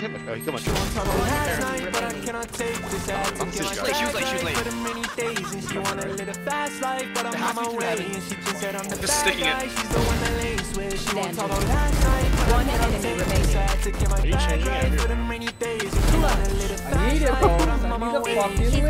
doesn't hit much. Oh, he killed much. Just sticking it. One enemy remaining. Are you changing it? I need it, bro. I need a fucking win.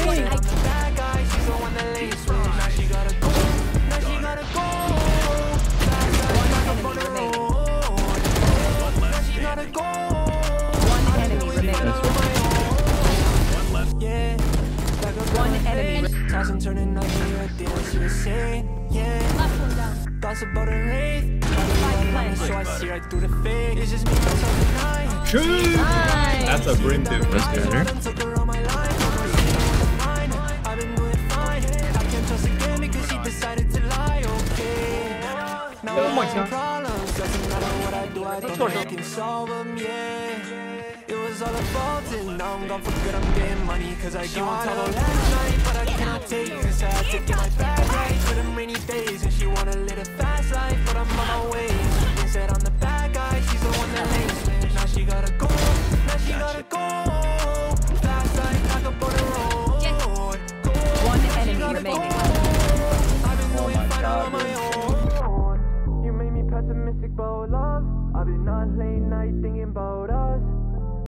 One enemy. Turning up your dance, you're saying, yeah. Thoughts about a wraith. So I see right through the fake. It's just me, myself, and I. True. That's a brim too. Let's go there. I've been doing fine. I can't trust again because she decided to lie, okay. Now Oh my God. problems. Doesn't matter what I do, I don't think I can solve them, yeah. It was all a fault and now I'm gone for good, I'm getting money. Cause I gave one Talo last night, but I cannot take this. I had to get my bag right for the rainy days and she wanted